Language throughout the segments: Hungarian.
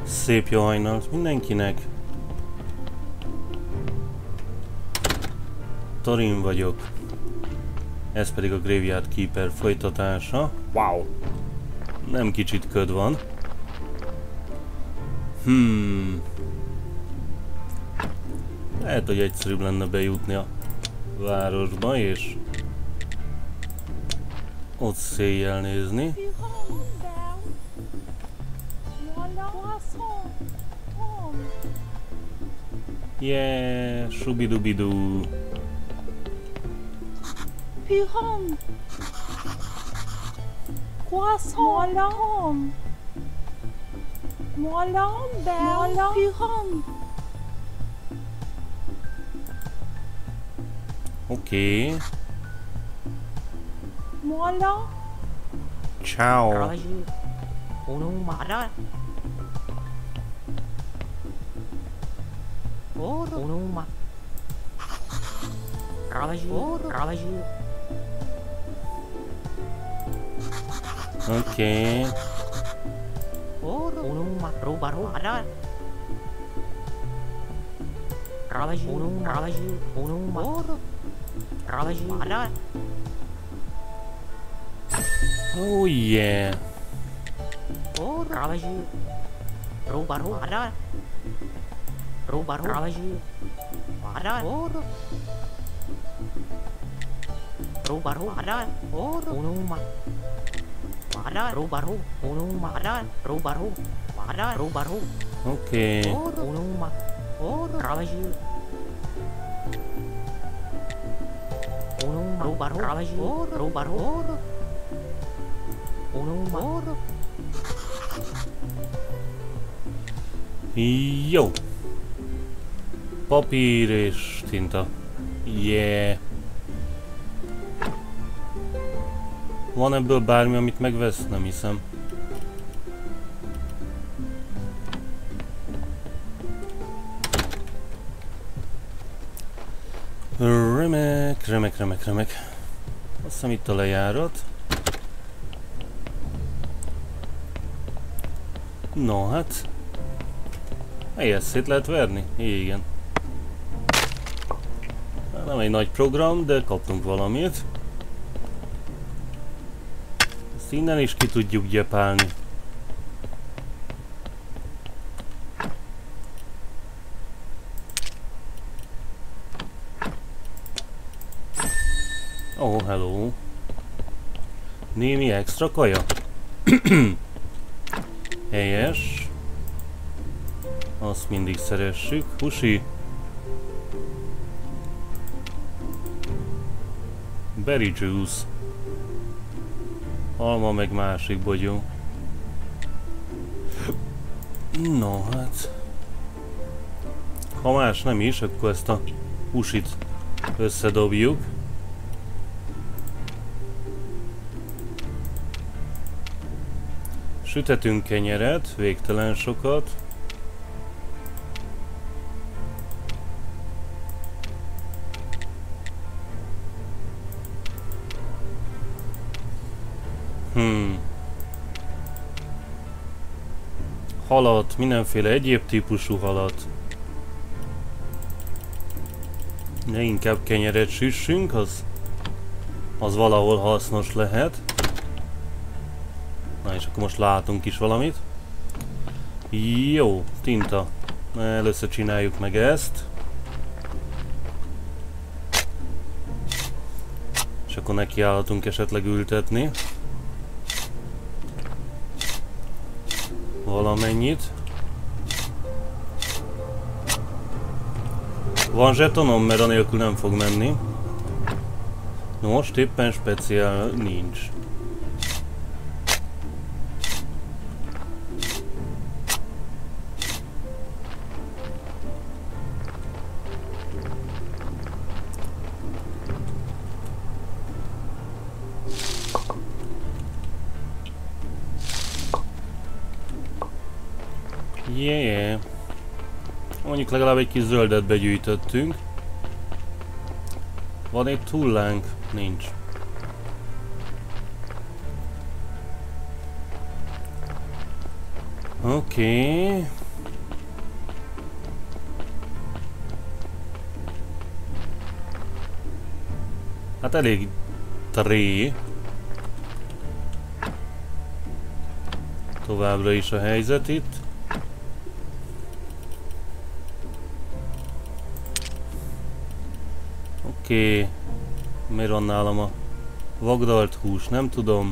Szép jó hajnalt mindenkinek! Thorin vagyok. Ez pedig a Graveyard Keeper folytatása. Wow! Nem kicsit köd van. Lehet, hogy egyszerűbb lenne bejutni a városba és ott széjjel nézni. Yeah, shubidubidoo. HUN. Croissant. Moulin belle. HUN. Oké. Moulin. Ciao. Oké. Oh yeah. Oké. Jó. Papír és tinta. Yeah. Van ebből bármi, amit megvesz? Nem hiszem. Remek, remek, remek, remek. Azt hiszem itt a lejárat. No, hát... Ezt szét lehet verni? Igen. Nem egy nagy program, de kaptunk valamit. Ezt innen is ki tudjuk gyepálni. Oh, hello. Némi extra kaja? Helyes. Azt mindig szeressük. Husi. Berry juice. Alma meg másik bogyó. No, hát... Ha más nem is, akkor ezt a husit összedobjuk. Sütetünk kenyeret, végtelen sokat. Halat, mindenféle egyéb típusú halat. De inkább kenyeret süssünk, az valahol hasznos lehet. Na és akkor most látunk is valamit. Jó, tinta. Először csináljuk meg ezt. És akkor nekiállhatunk esetleg ültetni. Valamennyit. Van zsetonom, mert anélkül nem fog menni. Most éppen speciál nincs. Yeah. Mondjuk legalább egy kis zöldet begyűjtöttünk. Van itt hullánk? Nincs. Oké. Hát elég tré. Továbbra is a helyzet itt. Oké. Miért van nálam a vagdalt hús? Nem tudom.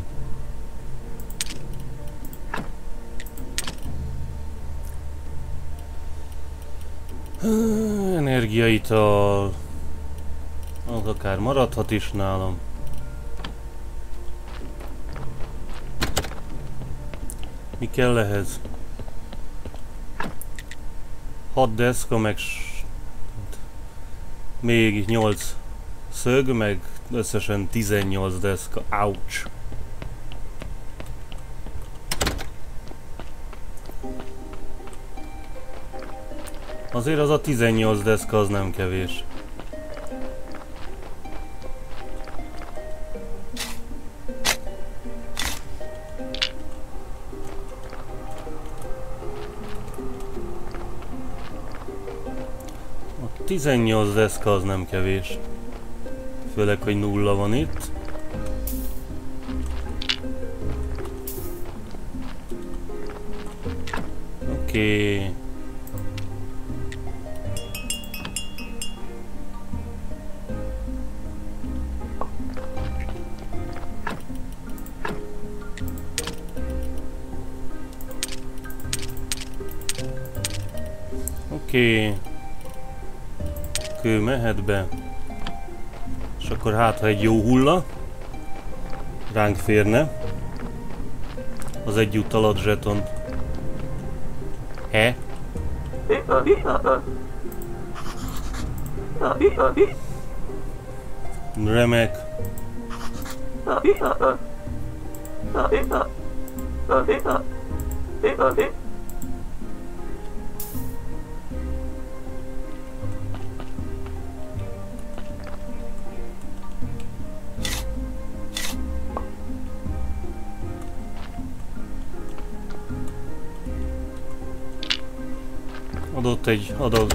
Energiaital. Az akár maradhat is nálam. Mi kell ehhez? 6 deszka, meg még 8 szög, meg összesen 18 deszka. Ouch! Azért az a 18 deszka az nem kevés. A 18 deszka az nem kevés. Főleg, hogy nulla van itt. Oké. Oké. Kő mehet be. És akkor hát, ha egy jó hulla ránk férne az együtt alatt zseton. He? Remek. Adott egy adag.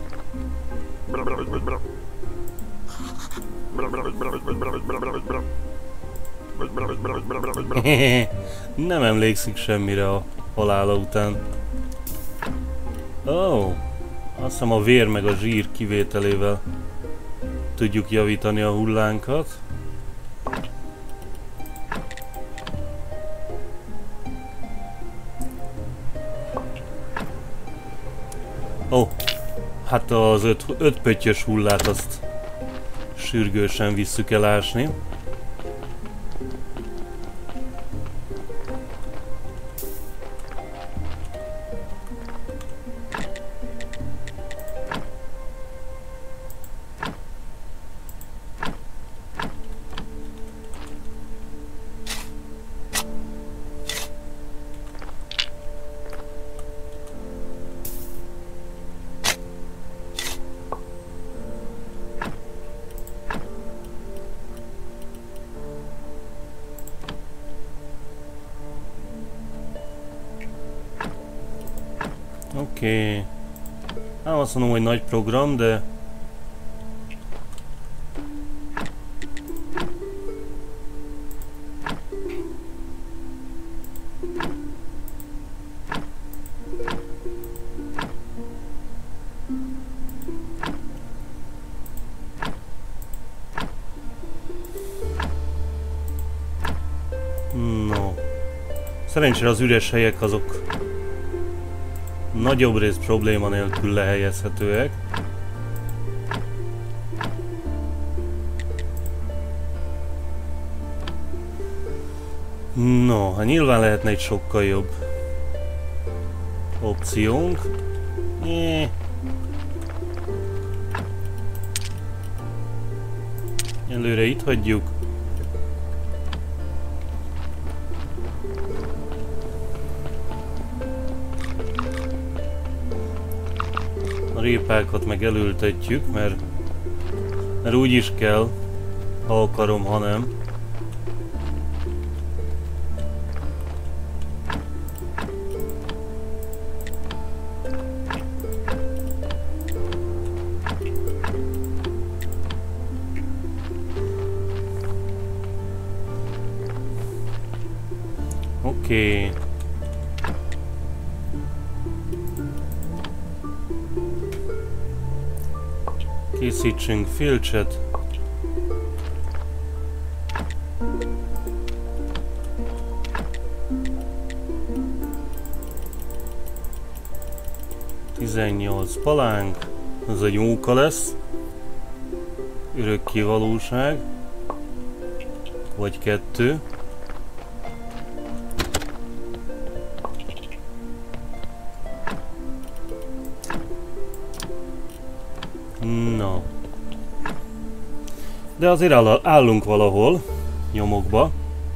Nem emlékszik semmire a halála után. Ó, azt hiszem a vér meg a zsír kivételével tudjuk javítani a hullánkat. Ó, hát az 5 pöttyös hullát azt sürgősen visszük el ásni. Oké. Nem azt mondom, hogy nagy program, de... No. Szerencsére az üres helyek azok nagyobb rész probléma nélkül lehelyezhetőek. No, hát nyilván lehetne egy sokkal jobb opciónk. Előre itt hagyjuk. A répákat meg elültetjük, mert úgy is kell, ha akarom, ha nem. Oké. Készítsünk filcset. Tizennyolc palánk. Ez egy móka lesz. Örökké valóság. Vagy 2. Na. De azért állunk valahol. Nyomokba.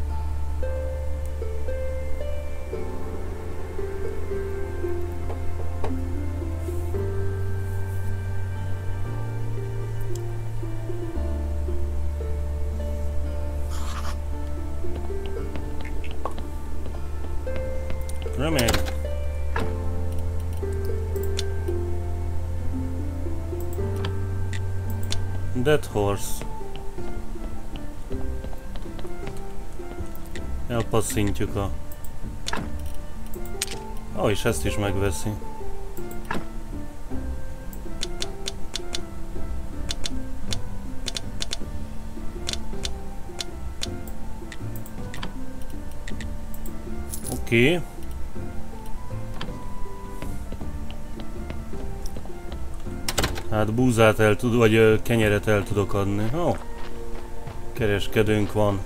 Remek. Dead Horse. Elpasszintjuk a... és ezt is megveszi. Oké. Hát búzát el tud, vagy kenyeret el tudok adni. Ó, kereskedőnk van.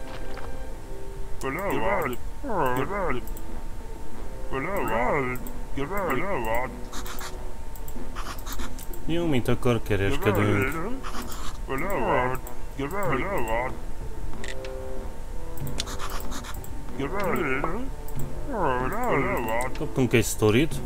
Jó, mit akar kereskedőnk? Kaptunk egy sztorit.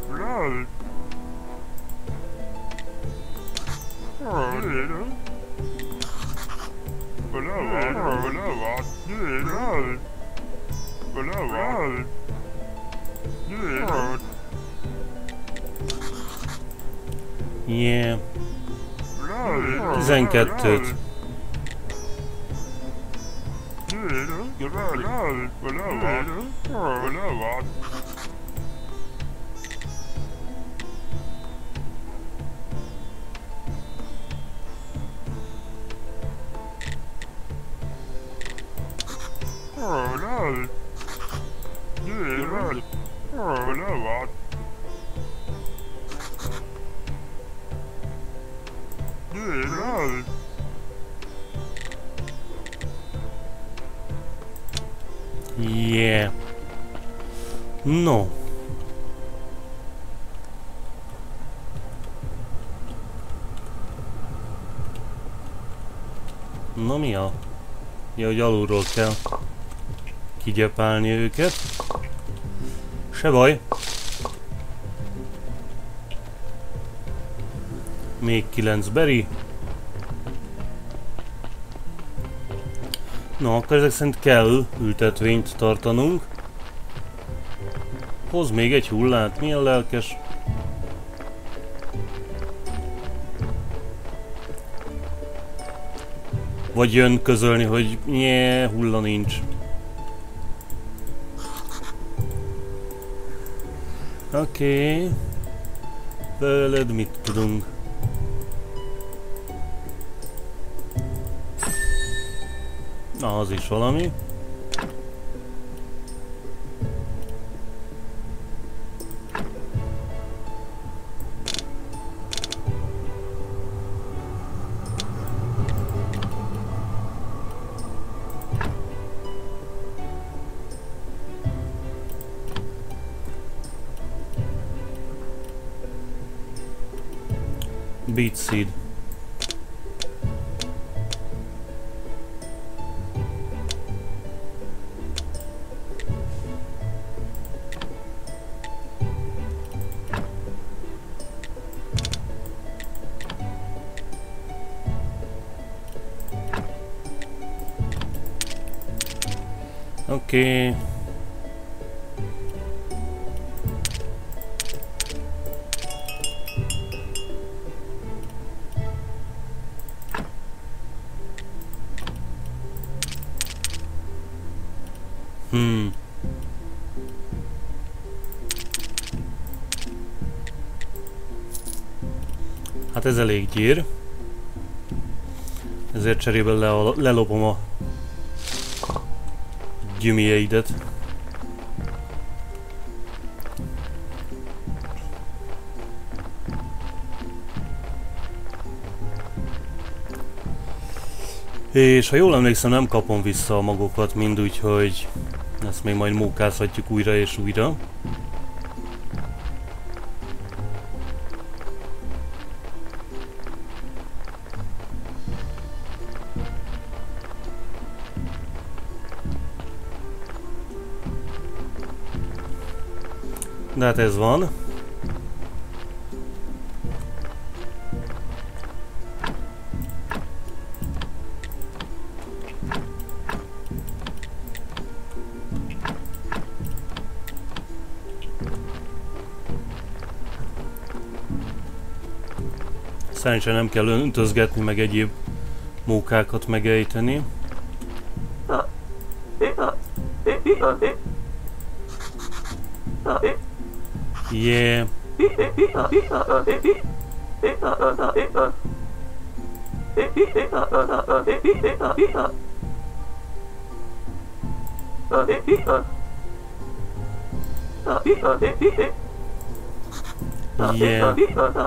Yeah. 12-t. Yeah. No. Na mi a? Ja, hogy alulról kell kigyepálni őket. Se baj. Még 9 berry. No, akkor ezek szerint kell ültetvényt tartanunk. Hoz még egy hullát, milyen lelkes. Vagy jön közölni, hogy nyee, hulla nincs. Oké. Veled mit tudunk? Na, az is valami. Beet seed. Oké. Hát ez elég gyér. Ezért cserébe lelopom a gyümijeidet. És ha jól emlékszem, nem kapom vissza a magokat mind, úgyhogy ezt még majd mókázhatjuk újra és újra. De hát ez van. Szerencsére nem kell öntözgetni, meg egyéb mókákat megejteni. Yeah. Yeah.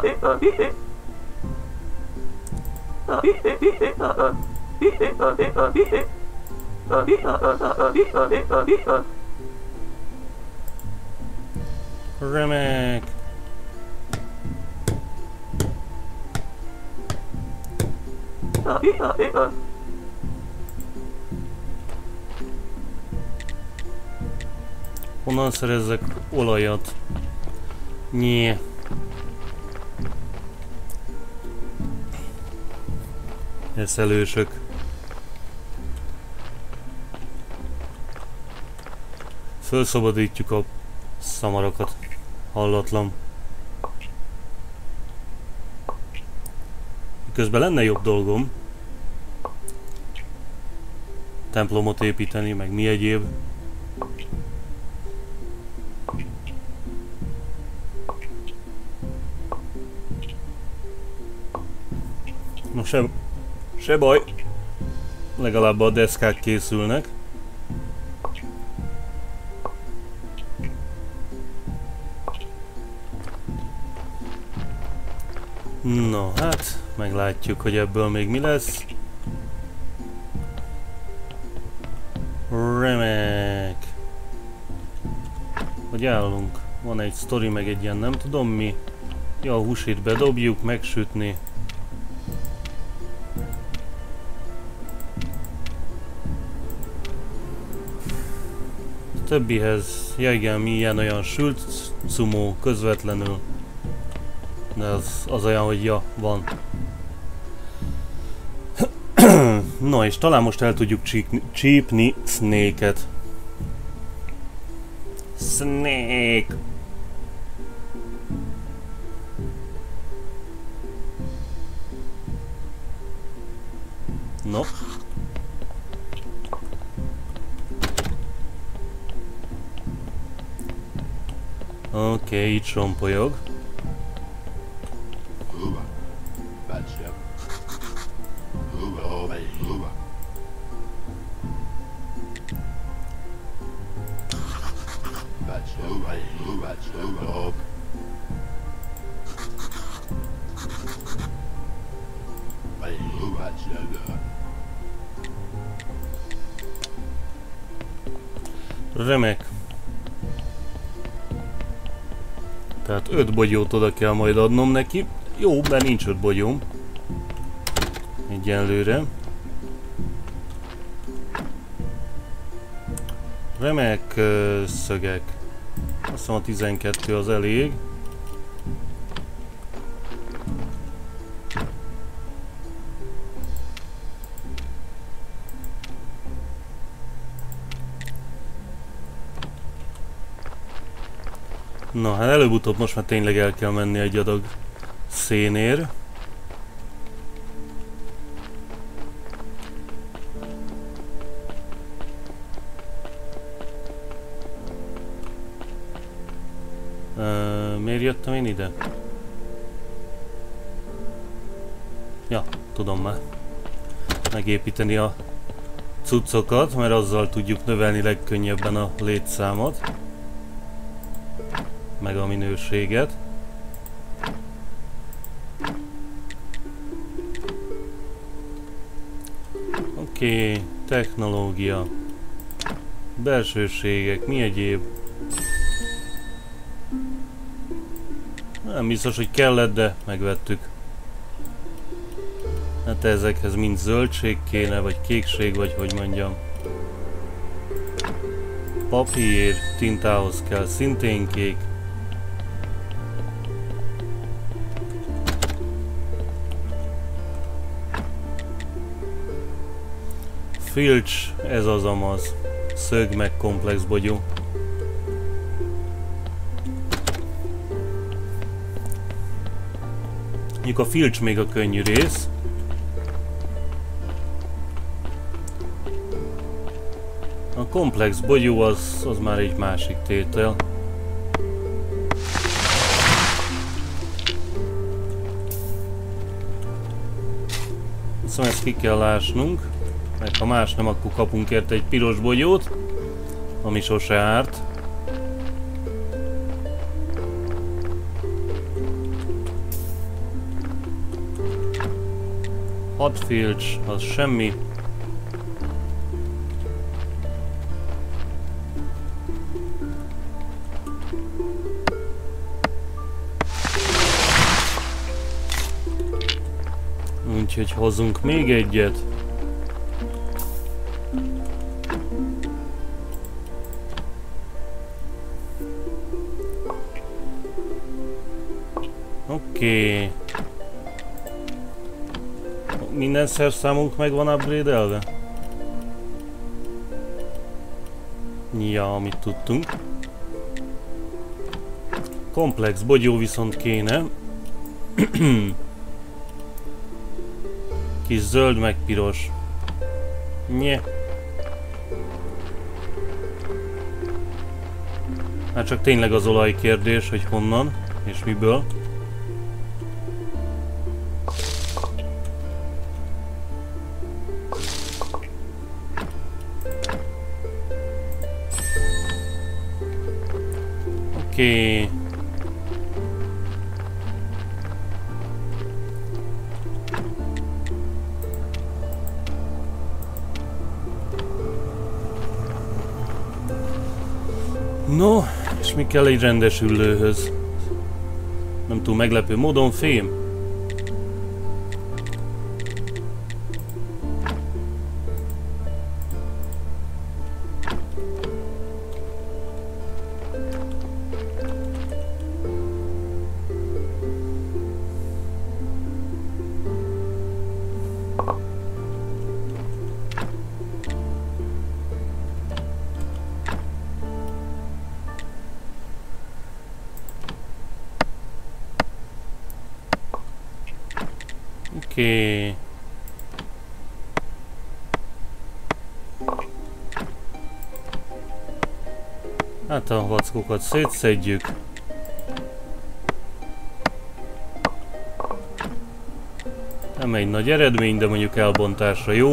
Remek. Honnan szerezzek olajat? Nyé. Eszelősök. Fölszabadítjuk a szamarakat. Hallatlan. Közben lenne jobb dolgom templomot építeni, meg mi egyéb. No, se baj. Legalább a deszkák készülnek. No, hát meglátjuk, hogy ebből még mi lesz. Remek. Hogy állunk? Van egy sztori, meg egy ilyen nem tudom mi. Ja, a húsit bedobjuk, megsütni. A többihez, ja igen, mi ilyen-olyan sült cumó közvetlenül. De az olyan, hogy ja, van. No, és talán most el tudjuk csípni Snake-et. Snake! No. Oké, itt sompolyog. Remek. Tehát 5 bogyót oda kell majd adnom neki. Jó, mert nincs 5 bogyóm. Egyenlőre. Remek szögek. Azt hiszem a 12 az elég. Na, hát előbb-utóbb most már tényleg el kell menni egy adag szénér. Miért jöttem én ide? Ja, tudom már. Megépíteni a cuccokat, mert azzal tudjuk növelni legkönnyebben a létszámot. Meg a minőséget. Oké, technológia. Belsőségek, mi egyéb? Nem biztos, hogy kellett, de megvettük. Hát ezekhez mind zöldség kéne, vagy kékség, vagy hogy mondjam. Papír, tintához kell szintén kék. Filcs, ez az amaz. Szög meg komplex bogyó. Mondjuk a filcs még a könnyű rész. A komplex bogyó az már egy másik tétel. Szóval ezt ki kell ásnunk. Meg ha más nem, akkor kapunk érte egy piros bogyót, ami sose árt. Hat filcs, az semmi. Úgyhogy hozzunk még egyet. Oké. Minden szerszámunk meg van upgrade-elve? Ja, amit tudtunk. Komplex bogyó viszont kéne. Kis zöld meg piros. Nye. Hát csak tényleg az olaj kérdés, hogy honnan és miből. Oké. No, és mi kell egy rendes üllőhöz? Nem túl meglepő módon fém. Oké. Hát a vackokat szétszedjük. Nem egy nagy eredmény, de mondjuk elbontásra jó.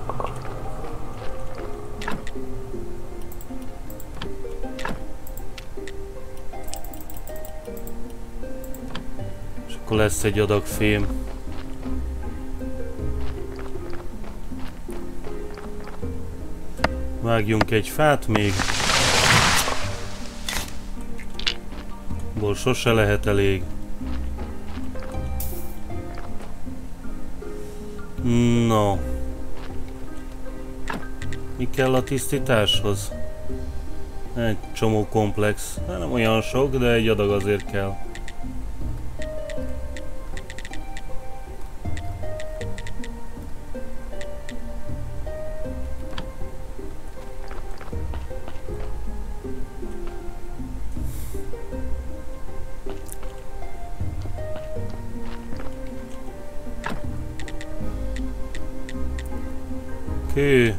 És akkor lesz egy adag fém. Vágjunk egy fát még. Ból sose lehet elég. No. Mi kell a tisztításhoz? Egy csomó komplex. Nem olyan sok, de egy adag azért kell. Kő.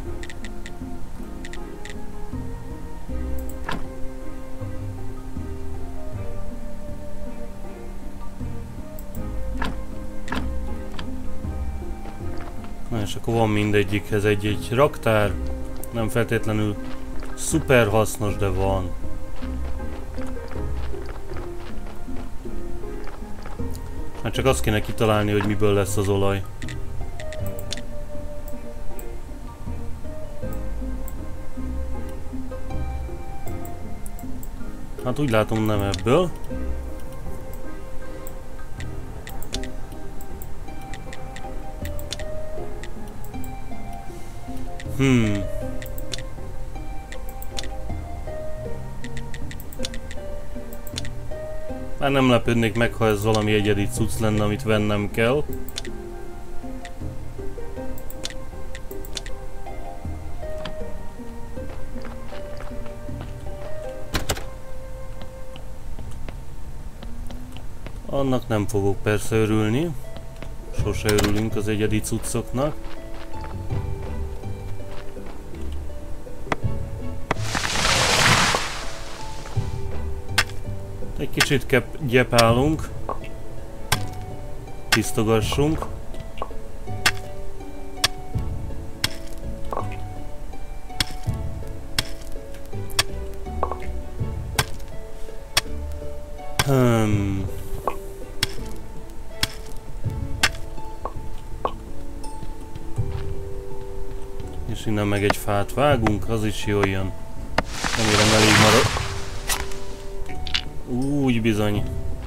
Na, és akkor van mindegyikhez egy raktár. Nem feltétlenül szuper hasznos, de van. Hát csak azt kéne kitalálni, hogy miből lesz az olaj. Hát úgy látom, nem ebből. Már nem lepődnék meg, ha ez valami egyedi cucc lenne, amit vennem kell. Annak nem fogok persze örülni. Sose örülünk az egyedi cuccoknak. Egy kicsit gyepálunk. Tisztogassunk. És innen meg egy fát vágunk, az is jól jön. Remélem elég marad. Úgy bizony.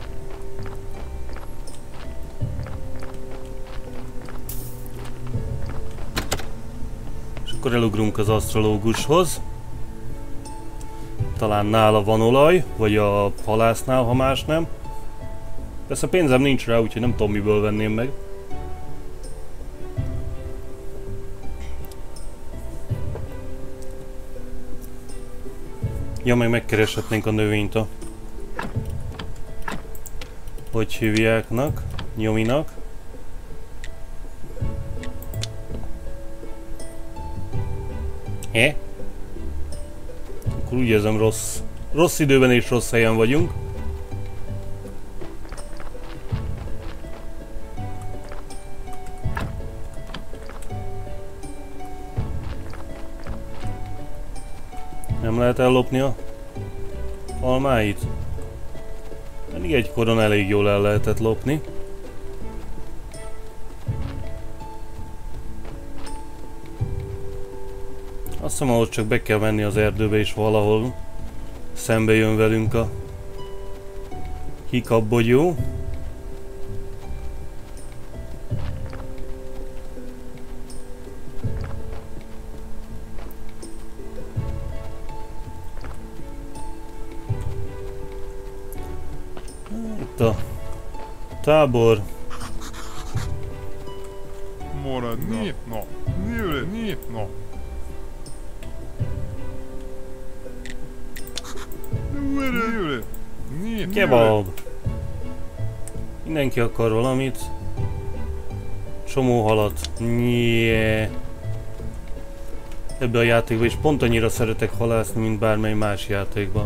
És akkor elugrunk az asztrológushoz. Talán nála van olaj, vagy a halásznál, ha más nem. Persze pénzem nincs rá, úgyhogy nem tudom, miből venném meg. Ja, meg megkereshetnénk a növényt a... Hogy hívjáknak? Nyominak. Akkor úgy érzem, rossz időben és rossz helyen vagyunk. Nem lehet ellopni a almáit? Pedig egykoron elég jól el lehetett lopni. Azt hiszem, ahhoz csak be kell menni az erdőbe, és valahol szembe jön velünk a hikabbogyó. Itt a tábor. Nyitna! Nyitna! Kebab! Mindenki akar valamit. Csomó halat. Nyee. Ebbe a játékban is pont annyira szeretek halászni, mint bármely más játékban.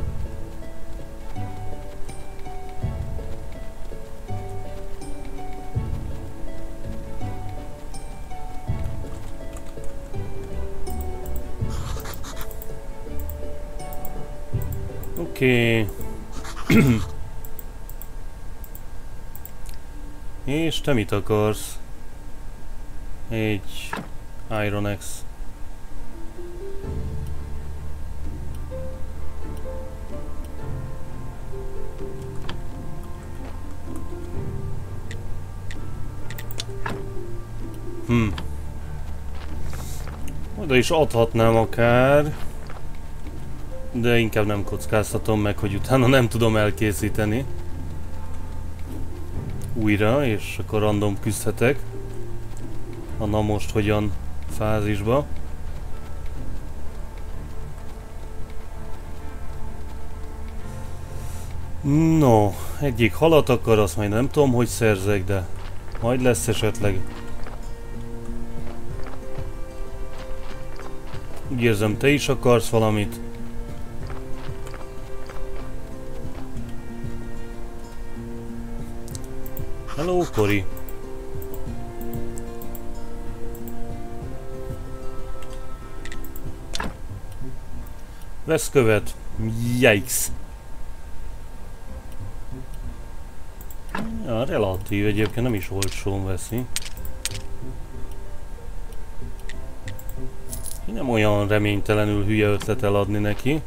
Oké. És te mit akarsz? Egy Iron Axe. Oda is adhatnám akár. De inkább nem kockáztatom meg, hogy utána nem tudom elkészíteni. Újra, és akkor random küzdhetek. Na most hogyan fázisba. No, egyik halat akar, azt majd nem tudom, hogy szerzek, de majd lesz esetleg. Úgy érzem, te is akarsz valamit. Hello, Cory. Vesz követ. Yikes. Ja, relatív, egyébként nem is olcsón veszi. Nem olyan reménytelenül hülye ötlet eladni neki.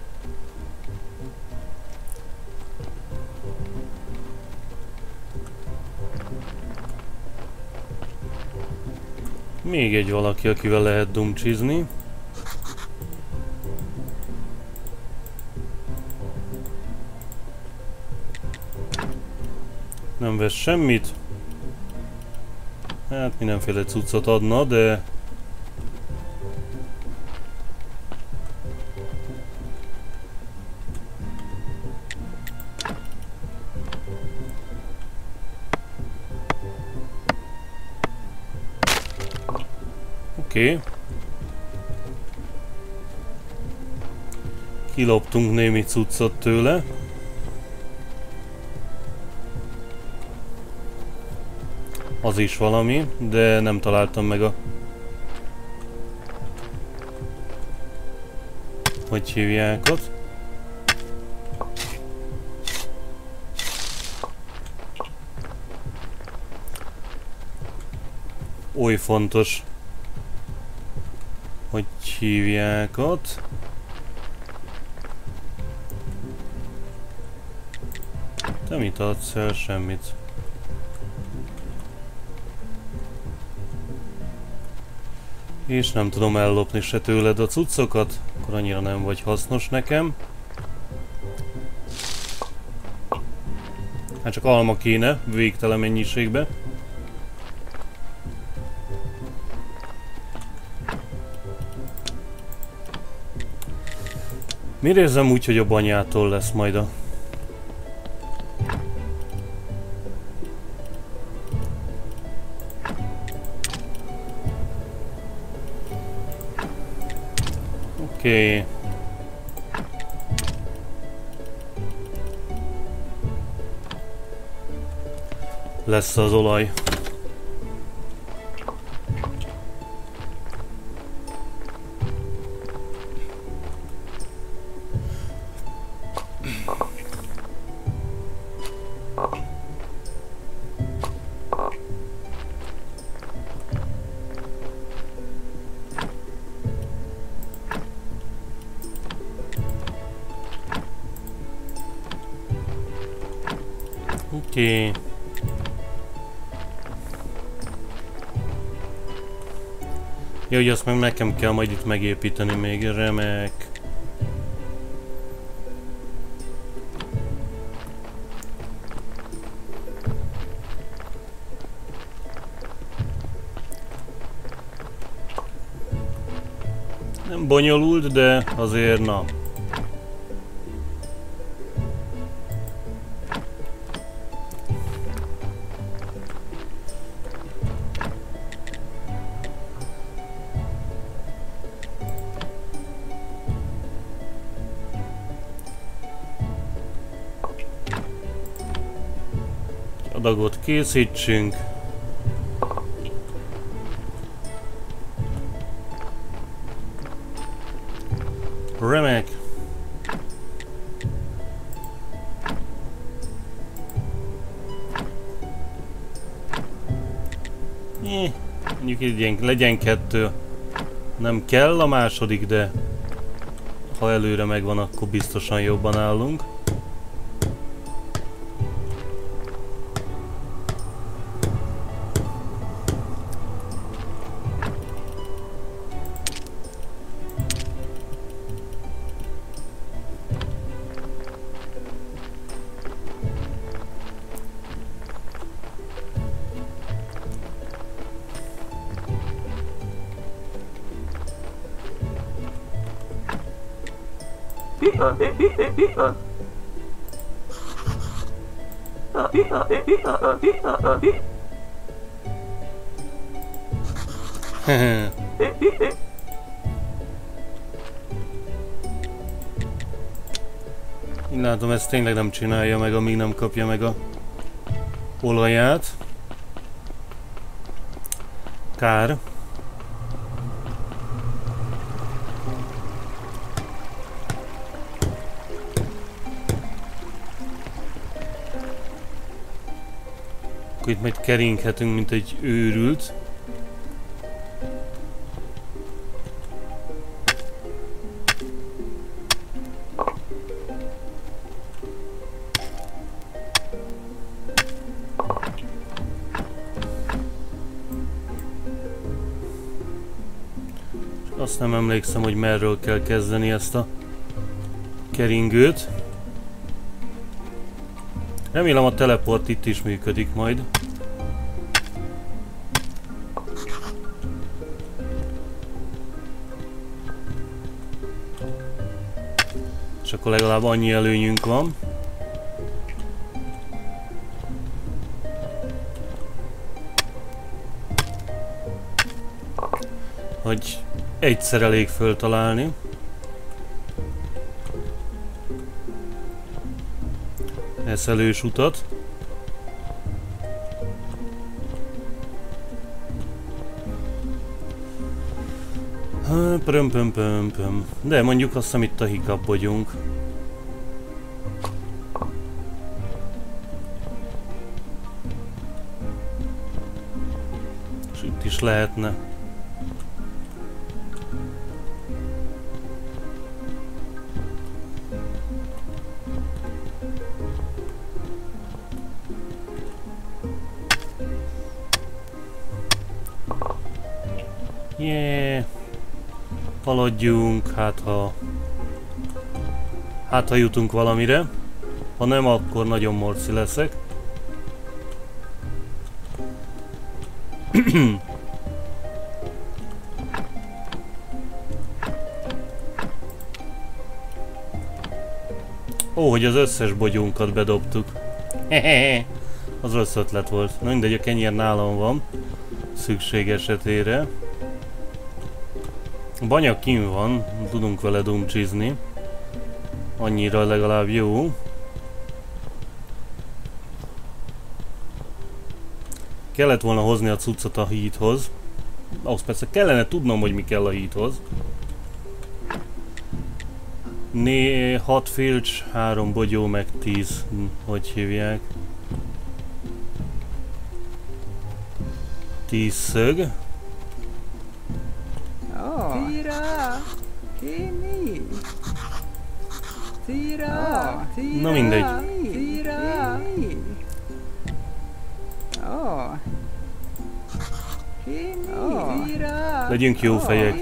Még egy valaki, akivel lehet dumcsizni. Nem vesz semmit. Hát mindenféle cuccot adna, de... Oké. Kiloptunk némi cuccot tőle. Az is valami, de nem találtam meg a... Hogy hívják ott? Oly fontos. Hogy hívják ott? Te mit adsz el? Semmit. És nem tudom ellopni se tőled a cuccokat, akkor annyira nem vagy hasznos nekem. Hát csak alma kéne, végtelen mennyiségbe. Miért érzem úgy, hogy a banyától lesz majd a... Oké. Lesz az olaj. Oké. Jó, hogy azt meg nekem kell majd itt megépíteni még, remek. Nem bonyolult, de azért na. Adagot készítsünk. Remek. Mondjuk így legyen 2. Nem kell a második, de ha előre megvan, akkor biztosan jobban állunk. Én látom, ezt tényleg nem csinálja meg, amíg nem kapja meg a olaját. Kár. akkor itt majd keringhetünk, mint egy őrült. Azt nem emlékszem, hogy merről kell kezdeni ezt a keringőt. Remélem a teleport itt is működik majd. És akkor legalább annyi előnyünk van. Hogy egyszer elég föltalálni. Eszelős utat. De mondjuk azt hiszem itt a hiccup vagyunk. És itt is lehetne. Yeah. Haladjunk, hát ha jutunk valamire. Ha nem, akkor nagyon morci leszek. Ó, hogy az összes bogyónkat bedobtuk. Az rossz ötlet volt. Na mindegy, a kenyér nálam van. Szükség esetére. A banya kim van, tudunk vele dumcsizni. Annyira legalább jó. Kellett volna hozni a cuccot a hídhoz. Ahhoz persze kellene tudnom, hogy mi kell a hídhoz. 6 filcs, 3 bogyó, meg 10. Hogy hívják? 10 szög. Na mindegy. Legyünk jó fejek.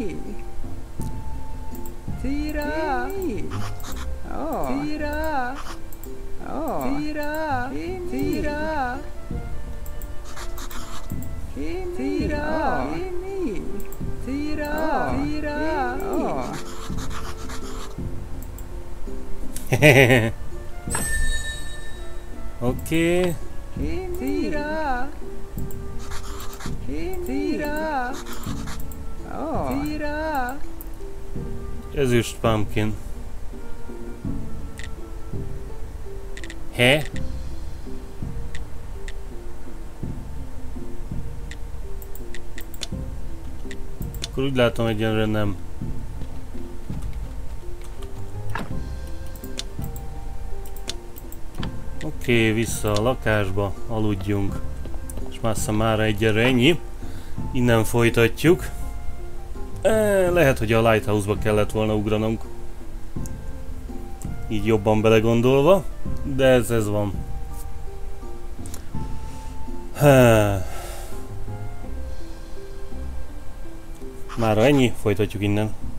Oké. Ezüst pumpkin. He? Akkor úgy látom, egyenlően nem. Oké, vissza a lakásba, aludjunk. És mára egyre ennyi. Innen folytatjuk. Lehet, hogy a lighthouse-ba kellett volna ugranunk. Így jobban belegondolva. De ez van. Mára ennyi, folytatjuk innen.